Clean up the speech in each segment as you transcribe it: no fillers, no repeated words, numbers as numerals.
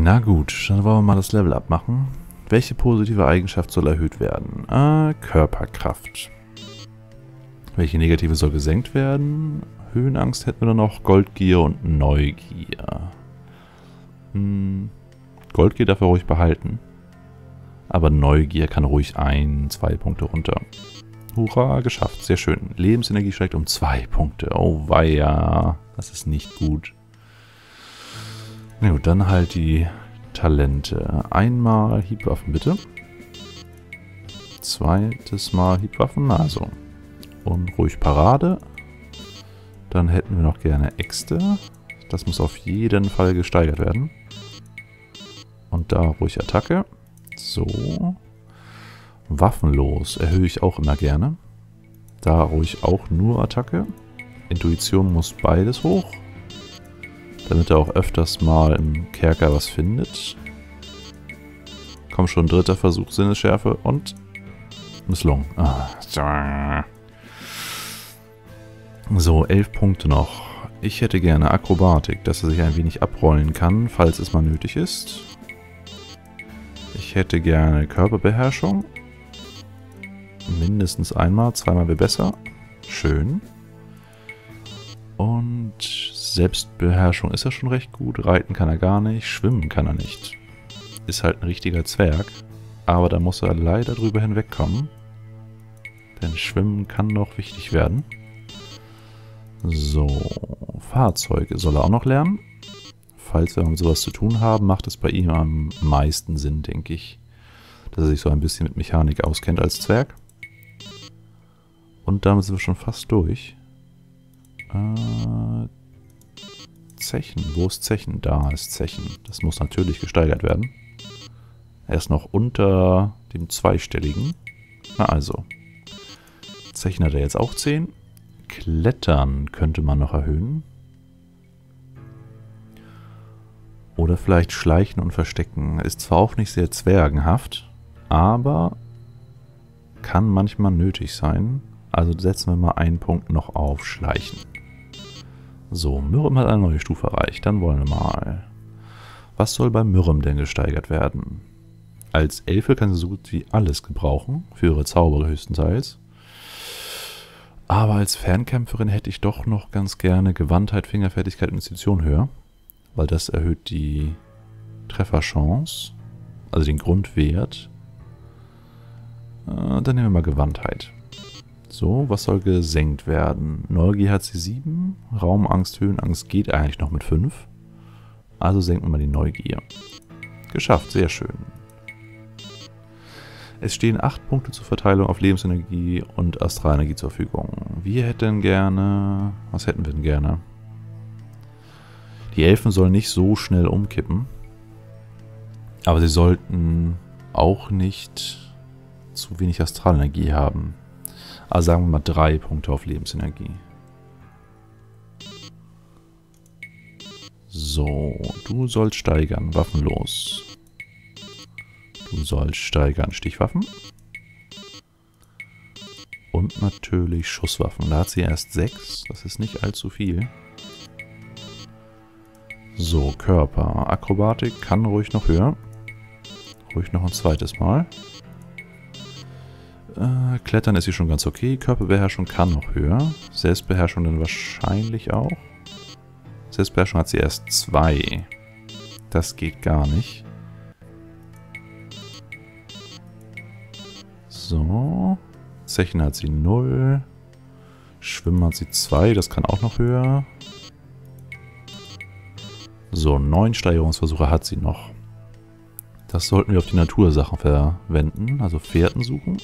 Na gut, dann wollen wir mal das Level abmachen. Welche positive Eigenschaft soll erhöht werden? Körperkraft. Welche negative soll gesenkt werden? Höhenangst hätten wir dann noch, Goldgier und Neugier. Goldgier darf er ruhig behalten. Aber Neugier kann ruhig 2 Punkte runter. Hurra, geschafft, sehr schön. Lebensenergie steigt um 2 Punkte. Oh weia, das ist nicht gut. Na gut, dann halt die Talente. Einmal Hiebwaffen bitte. Zweites Mal Hiebwaffen, also. Und ruhig Parade. Dann hätten wir noch gerne Äxte. Das muss auf jeden Fall gesteigert werden. Und da ruhig Attacke. So. Waffenlos erhöhe ich auch immer gerne. Da ruhig auch nur Attacke. Intuition muss beides hoch. Damit er auch öfters mal im Kerker was findet. Komm schon, dritter Versuch, Sinnesschärfe und misslungen. So, 11 Punkte noch. Ich hätte gerne Akrobatik, dass er sich ein wenig abrollen kann, falls es mal nötig ist. Ich hätte gerne Körperbeherrschung. Mindestens einmal, zweimal wäre besser. Schön. Und Selbstbeherrschung ist er schon recht gut. Reiten kann er gar nicht. Schwimmen kann er nicht. Ist halt ein richtiger Zwerg. Aber da muss er leider drüber hinwegkommen. Denn Schwimmen kann noch wichtig werden. So. Fahrzeuge soll er auch noch lernen. Falls wir mit sowas zu tun haben, macht es bei ihm am meisten Sinn, denke ich. Dass er sich so ein bisschen mit Mechanik auskennt als Zwerg. Und damit sind wir schon fast durch. Zechen. Wo ist Zechen? Da ist Zechen. Das muss natürlich gesteigert werden. Er ist noch unter dem zweistelligen. Na also. Zechen hat er jetzt auch 10. Klettern könnte man noch erhöhen. Oder vielleicht Schleichen und Verstecken. Ist zwar auch nicht sehr zwergenhaft, aber kann manchmal nötig sein. Also setzen wir mal einen Punkt noch auf Schleichen. So, Myrrem hat eine neue Stufe erreicht. Dann wollen wir mal. Was soll bei Myrrem denn gesteigert werden? Als Elfe kann sie so gut wie alles gebrauchen. Für ihre Zauber höchstenteils. Aber als Fernkämpferin hätte ich doch noch ganz gerne Gewandtheit, Fingerfertigkeit und Institution höher. Weil das erhöht die Trefferchance. Also den Grundwert. Dann nehmen wir mal Gewandtheit. So, was soll gesenkt werden? Neugier hat sie 7. Raumangst, Höhenangst geht eigentlich noch mit 5. Also senken wir mal die Neugier. Geschafft, sehr schön. Es stehen 8 Punkte zur Verteilung auf Lebensenergie und Astralenergie zur Verfügung. Wir hätten gerne... Was hätten wir denn gerne? Die Elfen sollen nicht so schnell umkippen. Aber sie sollten auch nicht zu wenig Astralenergie haben. Also sagen wir mal 3 Punkte auf Lebensenergie. So, du sollst steigern, waffenlos. Du sollst steigern, Stichwaffen. Und natürlich Schusswaffen. Da hat sie erst 6, das ist nicht allzu viel. So, Körper. Akrobatik kann ruhig noch höher. Ruhig noch ein zweites Mal. Klettern ist sie schon ganz okay. Körperbeherrschung kann noch höher. Selbstbeherrschung dann wahrscheinlich auch. Selbstbeherrschung hat sie erst 2. Das geht gar nicht. So. Zechen hat sie 0. Schwimmen hat sie 2. Das kann auch noch höher. So, 9 Steigerungsversuche hat sie noch. Das sollten wir auf die Natursachen verwenden. Also Fährten suchen.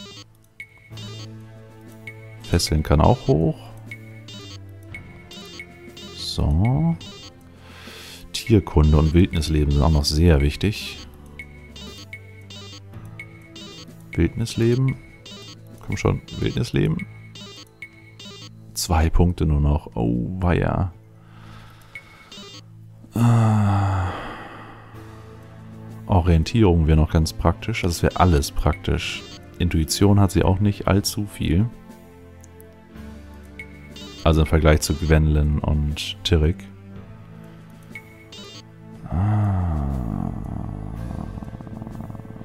Fesseln kann auch hoch. So. Tierkunde und Wildnisleben sind auch noch sehr wichtig. Wildnisleben. Komm schon, Wildnisleben. 2 Punkte nur noch. Oh, weia. Orientierung wäre noch ganz praktisch. Also es wäre alles praktisch. Intuition hat sie auch nicht allzu viel. Also im Vergleich zu Gwendolyn und Tirek.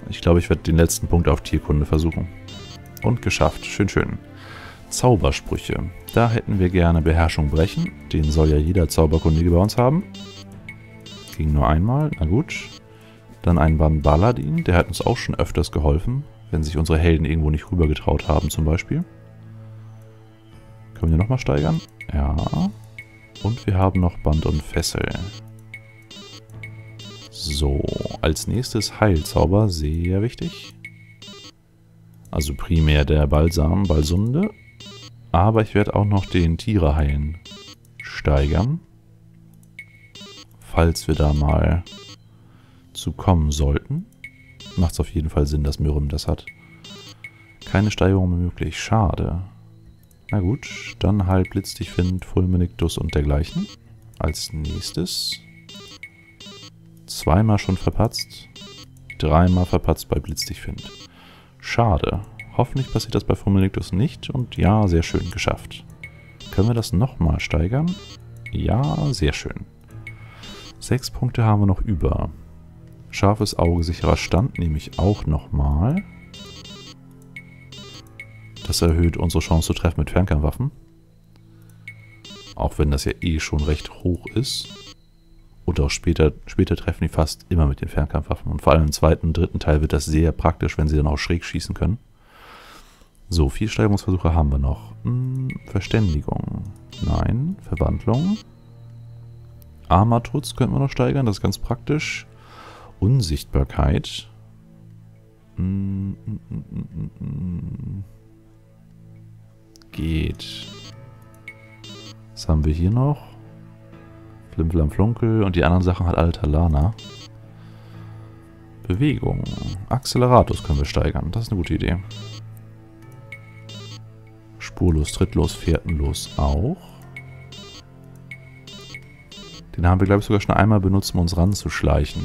Ich glaube, ich werde den letzten Punkt auf Tierkunde versuchen. Und geschafft. Schön, schön. Zaubersprüche. Da hätten wir gerne Beherrschung brechen. Den soll ja jeder Zauberkundige bei uns haben. Ging nur einmal. Na gut. Dann einen Baladin. Der hat uns auch schon öfters geholfen. Wenn sich unsere Helden irgendwo nicht rübergetraut haben zum Beispiel. Können wir nochmal steigern? Ja. Und wir haben noch Band und Fessel. So, als nächstes Heilzauber, sehr wichtig. Also primär der Balsam, Balsunde. Aber ich werde auch noch den Tiere heilen steigern. Falls wir da mal zu kommen sollten. Macht es auf jeden Fall Sinn, dass Miriam das hat. Keine Steigerung mehr möglich, schade. Na gut, dann halt Blitzdichtwind, Fulminictus und dergleichen. Als nächstes. Zweimal schon verpatzt. Dreimal verpatzt bei Blitzdichtwind. Schade. Hoffentlich passiert das bei Fulminictus nicht. Und ja, sehr schön geschafft. Können wir das nochmal steigern? Ja, sehr schön. 6 Punkte haben wir noch über. Scharfes Auge, sicherer Stand nehme ich auch nochmal. Das erhöht unsere Chance zu treffen mit Fernkampfwaffen. Auch wenn das ja eh schon recht hoch ist. Und auch später treffen die fast immer mit den Fernkampfwaffen. Und vor allem im zweiten und dritten Teil wird das sehr praktisch, wenn sie dann auch schräg schießen können. So, 4 Steigerungsversuche haben wir noch. Verständigung. Nein. Verwandlung. Armatrutz könnten wir noch steigern, das ist ganz praktisch. Unsichtbarkeit. Geht. Was haben wir hier noch? Flimflam Flunkel und die anderen Sachen hat alle Talana. Bewegung. Acceleratus können wir steigern. Das ist eine gute Idee. Spurlos, trittlos, fährtenlos auch. Den haben wir, glaube ich, sogar schon einmal benutzt, um uns ranzuschleichen.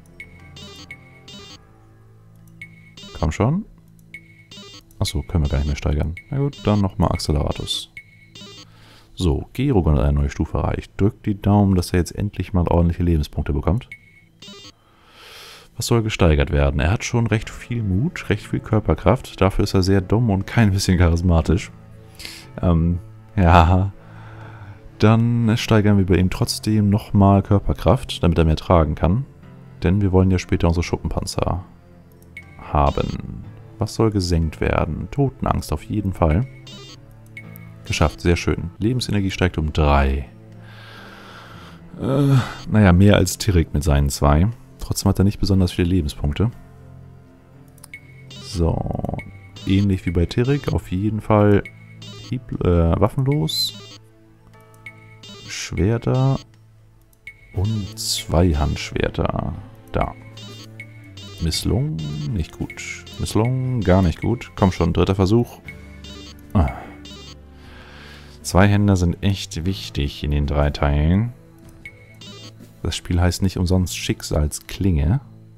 Komm schon. Achso, können wir gar nicht mehr steigern. Na gut, dann nochmal Acceleratus. So, Gerogon hat eine neue Stufe erreicht. Drückt die Daumen, dass er jetzt endlich mal ordentliche Lebenspunkte bekommt. Was soll gesteigert werden? Er hat schon recht viel Mut, recht viel Körperkraft. Dafür ist er sehr dumm und kein bisschen charismatisch. Ja. Dann steigern wir bei ihm trotzdem nochmal Körperkraft, damit er mehr tragen kann. Denn wir wollen ja später unsere Schuppenpanzer haben. Was soll gesenkt werden? Totenangst auf jeden Fall. Geschafft, sehr schön. Lebensenergie steigt um 3. Naja, mehr als Tirik mit seinen 2. Trotzdem hat er nicht besonders viele Lebenspunkte. So. Ähnlich wie bei Tirik, auf jeden Fall waffenlos. Schwerter. Und 2 Handschwerter. Da. Misslungen, nicht gut. Misslungen, gar nicht gut. Komm schon, 3. Versuch. 2 Händer sind echt wichtig in den 3 Teilen. Das Spiel heißt nicht umsonst Schicksalsklinge.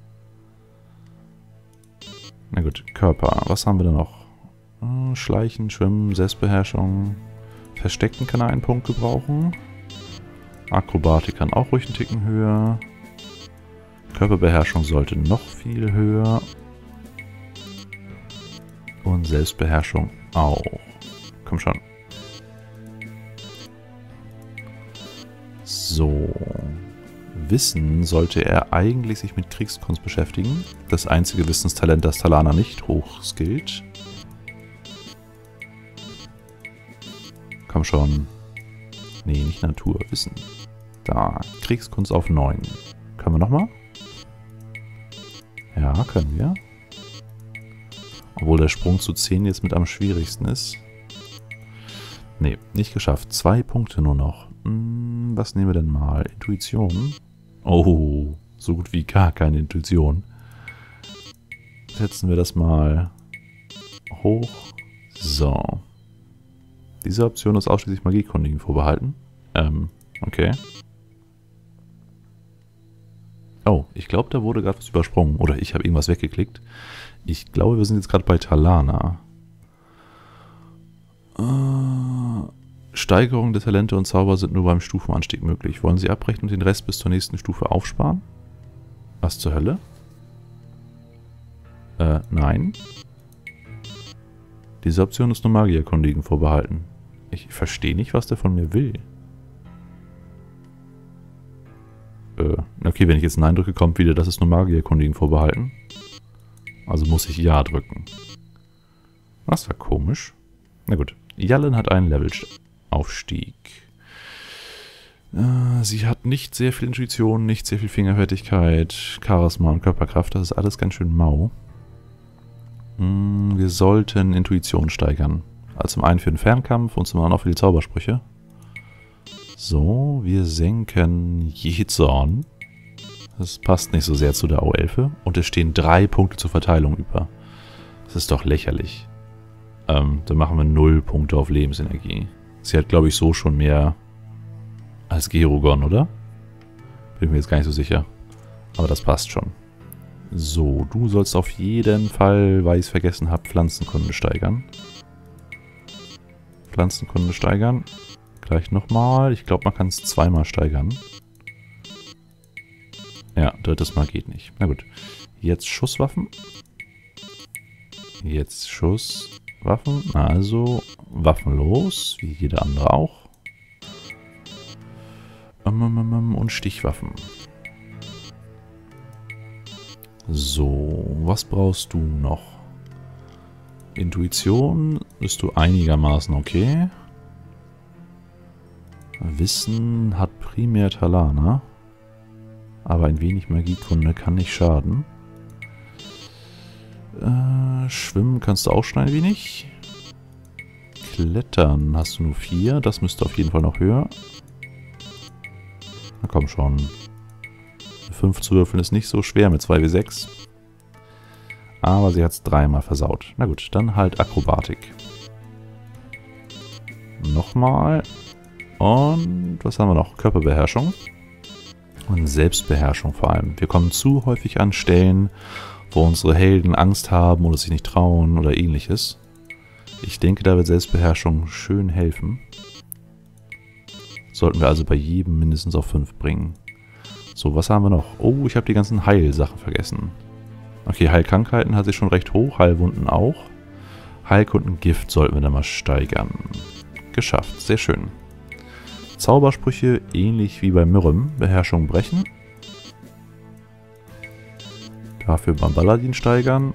Na gut, Körper. Was haben wir da noch? Schleichen, Schwimmen, Selbstbeherrschung. Verstecken kann er einen Punkt gebrauchen. Akrobatik kann auch ruhig einen Ticken höher. Körperbeherrschung sollte noch viel höher. Und Selbstbeherrschung auch. Komm schon. So. Wissen sollte er eigentlich sich mit Kriegskunst beschäftigen. Das einzige Wissenstalent, das Talana nicht hoch skillt. Komm schon. Nee, nicht Natur, Wissen. Da, Kriegskunst auf 9. Können wir nochmal? Ja, können wir. Obwohl der Sprung zu 10 jetzt mit am schwierigsten ist. Nee, nicht geschafft. 2 Punkte nur noch. Was nehmen wir denn mal? Intuition. Oh, so gut wie gar keine Intuition. Setzen wir das mal hoch. So. Diese Option ist ausschließlich Magiekundigen vorbehalten. Okay. Oh, ich glaube, da wurde gerade was übersprungen. Oder ich habe irgendwas weggeklickt. Ich glaube, wir sind jetzt gerade bei Talana. Steigerung der Talente und Zauber sind nur beim Stufenanstieg möglich. Wollen Sie abbrechen und den Rest bis zur nächsten Stufe aufsparen? Was zur Hölle? Nein. Diese Option ist nur Magierkundigen vorbehalten. Ich verstehe nicht, was der von mir will. Okay, wenn ich jetzt Nein drücke, kommt wieder, das ist nur Magierkundigen vorbehalten. Also muss ich Ja drücken. Das war komisch. Na gut. Jallen hat einen Levelaufstieg. Sie hat nicht sehr viel Intuition, nicht sehr viel Fingerfertigkeit, Charisma und Körperkraft. Das ist alles ganz schön mau. Wir sollten Intuition steigern. Also zum einen für den Fernkampf und zum anderen auch für die Zaubersprüche. So, wir senken Jezorn. Das passt nicht so sehr zu der Auelfe. Und es stehen 3 Punkte zur Verteilung über. Das ist doch lächerlich. Dann machen wir 0 Punkte auf Lebensenergie. Sie hat, glaube ich, so schon mehr als Gerugon, oder? Bin mir jetzt gar nicht so sicher. Aber das passt schon. So, du sollst auf jeden Fall, weil ich es vergessen habe, Pflanzenkunde steigern. Pflanzenkunde steigern. Gleich nochmal. Ich glaube, man kann es 2-mal steigern. Ja, 3. Mal geht nicht. Na gut. Jetzt Schusswaffen. Jetzt Schusswaffen. Also waffenlos, wie jeder andere auch. Und Stichwaffen. So, was brauchst du noch? Intuition bist du einigermaßen okay. Wissen hat primär Talana. Aber ein wenig Magiekunde kann nicht schaden. Schwimmen kannst du auch schon ein wenig. Klettern hast du nur 4. Das müsste auf jeden Fall noch höher. Na komm schon. 5 zu würfeln ist nicht so schwer mit 2W6. Aber sie hat es 3-mal versaut. Na gut, dann halt Akrobatik. Nochmal. Und was haben wir noch? Körperbeherrschung. Und Selbstbeherrschung vor allem. Wir kommen zu häufig an Stellen, wo unsere Helden Angst haben oder sich nicht trauen oder ähnliches. Ich denke, da wird Selbstbeherrschung schön helfen. Sollten wir also bei jedem mindestens auf 5 bringen. So, was haben wir noch? Oh, ich habe die ganzen Heilsachen vergessen. Okay, Heilkrankheiten hat sie schon recht hoch, Heilwunden auch. Heilkundengift sollten wir dann mal steigern. Geschafft, sehr schön. Zaubersprüche ähnlich wie bei Myrrem. Beherrschung brechen. Dafür beim Paladin steigern.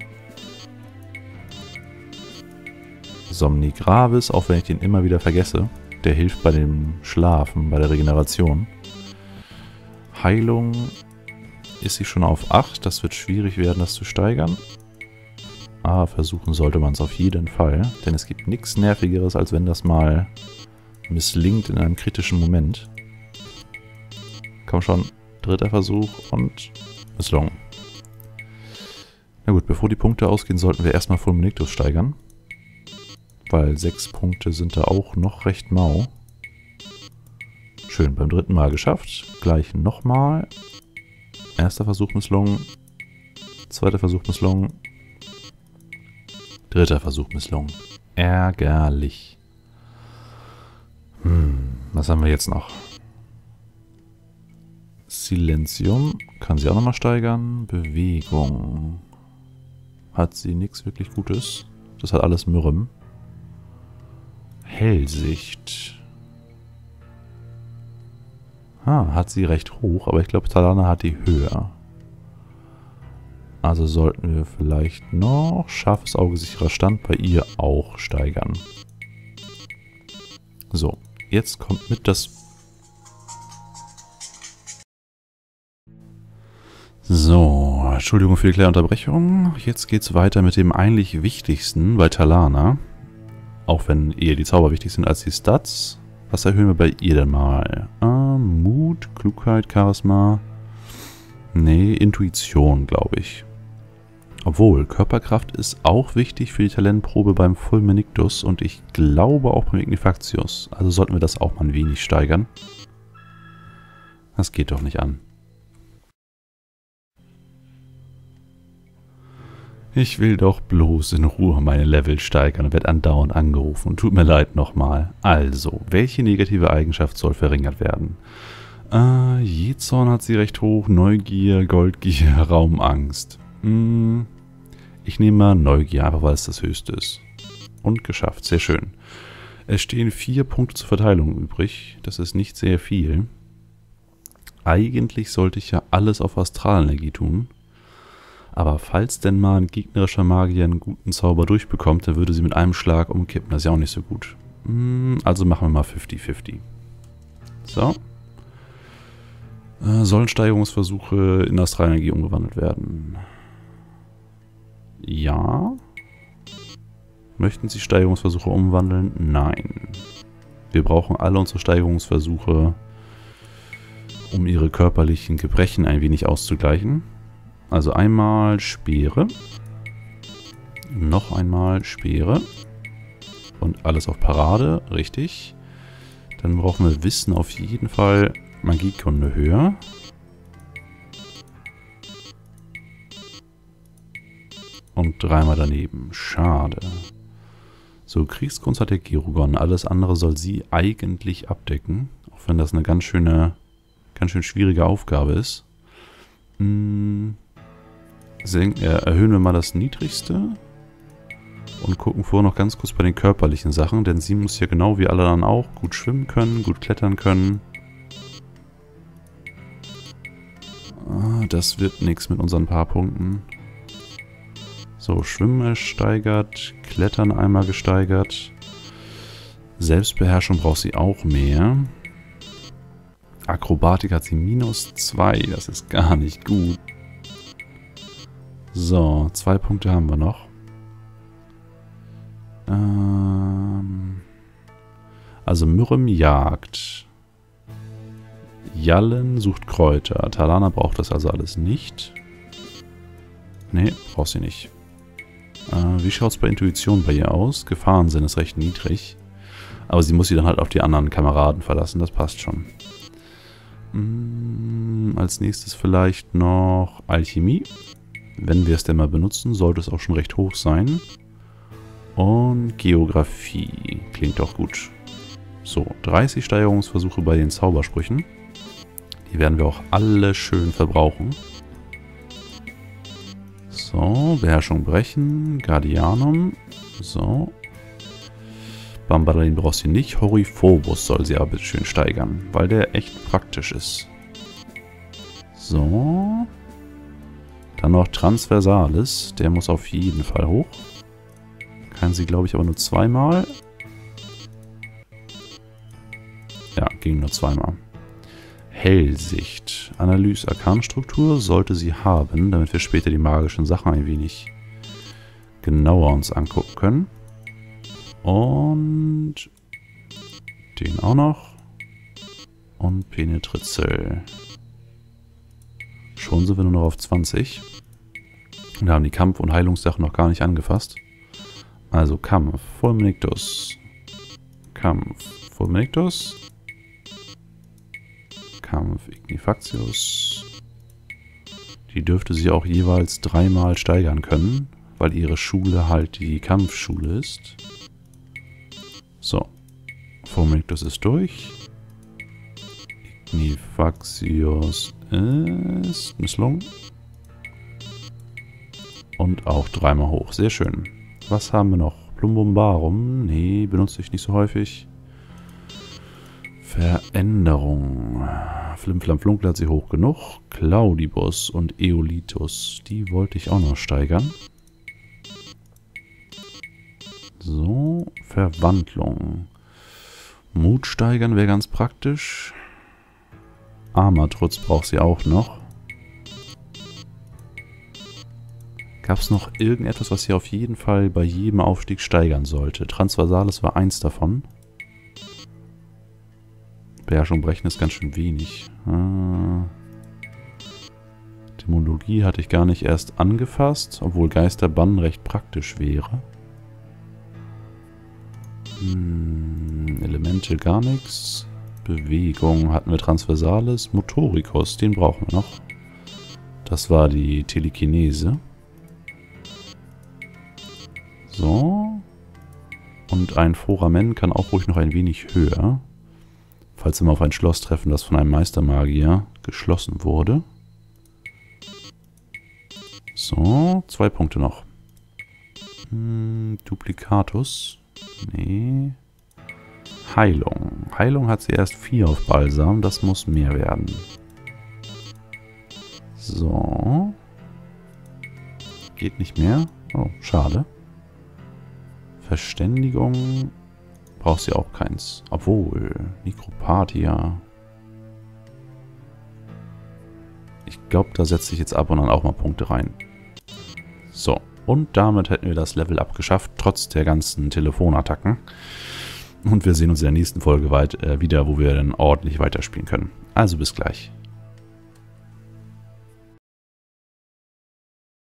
Somni Gravis, auch wenn ich den immer wieder vergesse. Der hilft bei dem Schlafen, bei der Regeneration. Heilung ist sie schon auf 8. Das wird schwierig werden, das zu steigern. Aber versuchen sollte man es auf jeden Fall. Denn es gibt nichts Nervigeres, als wenn das mal misslingt in einem kritischen Moment. Komm schon. 3. Versuch und misslungen. Na gut, bevor die Punkte ausgehen, sollten wir erstmal Fulminictus steigern. Weil 6 Punkte sind da auch noch recht mau. Schön, beim 3. Mal geschafft. Gleich nochmal. 1. Versuch misslungen. 2. Versuch misslungen. 3. Versuch misslungen. Ärgerlich. Was haben wir jetzt noch? Silentium. Kann sie auch nochmal steigern. Bewegung. Hat sie nichts wirklich Gutes. Das hat alles Myrrem. Hellsicht. Hat sie recht hoch, aber ich glaube, Talana hat die höher. Also sollten wir vielleicht noch scharfes Auge, sicherer Stand bei ihr auch steigern. So, jetzt kommt mit das... So, Entschuldigung für die kleine Unterbrechung. Jetzt geht's weiter mit dem eigentlich wichtigsten bei Talana. Auch wenn eher die Zauber wichtig sind als die Stats. Was erhöhen wir bei ihr denn mal? Mut, Klugheit, Charisma. Nee, Intuition, glaube ich. Obwohl, Körperkraft ist auch wichtig für die Talentprobe beim Fulminictus und ich glaube auch beim Ignifactius. Also sollten wir das auch mal ein wenig steigern. Das geht doch nicht an. Ich will doch bloß in Ruhe meine Level steigern und werde andauernd angerufen. Tut mir leid nochmal. Also, welche negative Eigenschaft soll verringert werden? Jezorn hat sie recht hoch. Neugier, Goldgier, Raumangst. Ich nehme mal Neugier, einfach weil es das höchste ist. Und geschafft, sehr schön. Es stehen 4 Punkte zur Verteilung übrig. Das ist nicht sehr viel. Eigentlich sollte ich ja alles auf Astralenergie tun. Aber falls denn mal ein gegnerischer Magier einen guten Zauber durchbekommt, dann würde sie mit einem Schlag umkippen. Das ist ja auch nicht so gut. Also machen wir mal 50-50. So. Sollen Steigerungsversuche in Astralenergie umgewandelt werden? Ja. Möchten Sie Steigerungsversuche umwandeln? Nein. Wir brauchen alle unsere Steigerungsversuche, um ihre körperlichen Gebrechen ein wenig auszugleichen. Also einmal Speere. Noch einmal Speere. Und alles auf Parade, richtig. Dann brauchen wir Wissen auf jeden Fall. Magiekunde höher. Und 3-mal daneben. Schade. So, Kriegskunst hat der Gerugon. Alles andere soll sie eigentlich abdecken. Auch wenn das eine ganz schön schwierige Aufgabe ist. Erhöhen wir mal das Niedrigste. Und gucken vorher noch ganz kurz bei den körperlichen Sachen. Denn sie muss ja genau wie alle anderen auch gut schwimmen können, gut klettern können. Das wird nichts mit unseren paar Punkten. So, Schwimmen gesteigert, Klettern einmal gesteigert. Selbstbeherrschung braucht sie auch mehr. Akrobatik hat sie -2, das ist gar nicht gut. So, 2 Punkte haben wir noch. Also Myrrem jagt. Jallen sucht Kräuter. Talana braucht das also alles nicht. Nee, braucht sie nicht. Wie schaut es bei Intuition bei ihr aus? Gefahrensinn ist recht niedrig. Aber sie muss sich dann halt auf die anderen Kameraden verlassen, das passt schon. Als nächstes vielleicht noch Alchemie. Wenn wir es denn mal benutzen, sollte es auch schon recht hoch sein. Und Geografie. Klingt doch gut. So, 30 Steigerungsversuche bei den Zaubersprüchen. Die werden wir auch alle schön verbrauchen. So, Beherrschung brechen. Guardianum. So. Bambadalin braucht sie nicht. Horiphobos soll sie aber bitte schön steigern, weil der echt praktisch ist. So. Dann noch Transversalis. Der muss auf jeden Fall hoch. Kann sie, glaube ich, aber nur 2-mal. Ja, ging nur 2-mal. Hellsicht. Analyse Arkanstruktur sollte sie haben, damit wir später die magischen Sachen ein wenig genauer uns angucken können. Und den auch noch. Und Penetrizel. Schon sind wir nur noch auf 20. Und wir haben die Kampf- und Heilungssachen noch gar nicht angefasst. Also Kampf, Fulminictus. Kampf, Fulminictus. Kampf, Ignifaxius. Die dürfte sie auch jeweils 3-mal steigern können, weil ihre Schule halt die Kampfschule ist. So. Fulminictus ist durch. Ignifaxius ist misslungen. Und auch 3-mal hoch. Sehr schön. Was haben wir noch? Plumbumbarum. Nee, benutze ich nicht so häufig. Veränderung. Flimflam-Flunkel hat sie hoch genug. Claudibus und Eolitus. Die wollte ich auch noch steigern. So, Verwandlung. Mut steigern wäre ganz praktisch. Armatrutz braucht sie auch noch. Gab es noch irgendetwas, was sie auf jeden Fall bei jedem Aufstieg steigern sollte? Transversales war eins davon. Beherrschung brechen ist ganz schön wenig. Dämonologie hatte ich gar nicht erst angefasst, obwohl Geisterbann recht praktisch wäre. Elemente gar nichts. Bewegung hatten wir Transversales. Motoricus, den brauchen wir noch. Das war die Telekinese. So. Und ein Foramen kann auch ruhig noch ein wenig höher. Falls wir mal auf ein Schloss treffen, das von einem Meistermagier geschlossen wurde. So, 2 Punkte noch. Duplikatus. Nee. Heilung. Heilung hat sie erst 4 auf Balsam. Das muss mehr werden. So. Geht nicht mehr. Oh, schade. Verständigung. Braucht sie auch keins. Obwohl. Nekropathia. Ich glaube, da setze ich jetzt ab und an auch mal Punkte rein. So. Und damit hätten wir das Level abgeschafft, trotz der ganzen Telefonattacken. Und wir sehen uns in der nächsten Folge wieder, wo wir dann ordentlich weiterspielen können. Also bis gleich.